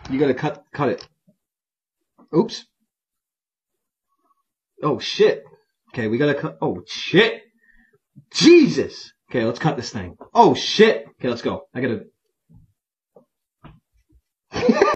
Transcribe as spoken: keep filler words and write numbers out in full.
You gotta cut, cut it. Oops. Oh shit. Okay, we gotta cut. Oh shit. Jesus. Okay, let's cut this thing. Oh shit. Okay, let's go. I gotta.